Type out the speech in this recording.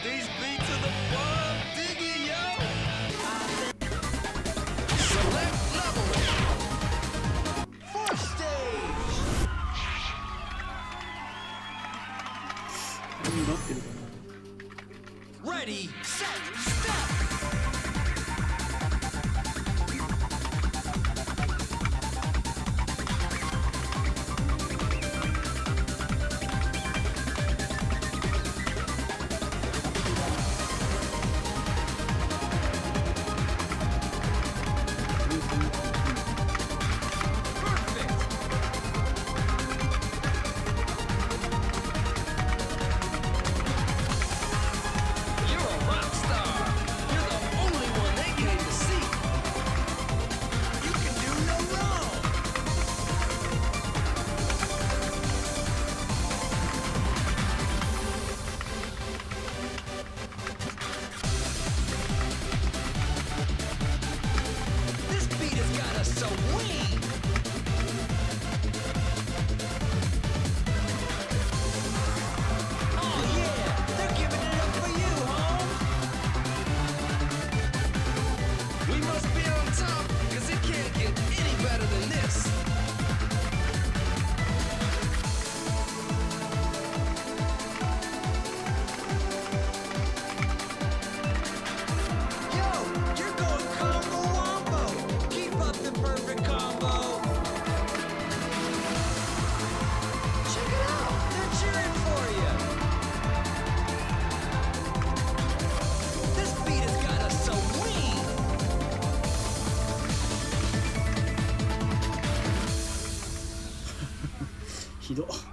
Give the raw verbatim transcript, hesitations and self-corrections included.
These beats are the bomb, diggy, yo! Select level! Fourth stage! 何になってるかな。 Ready, set, step! So weak! Oh yeah, they're giving it up for you, home! We must be on top, cause it can't get any better than this! Yo, you're going combo wombo! Keep up the perfect combo! Check it out! They're cheering for you! This beat has got us so weak! ひどっ。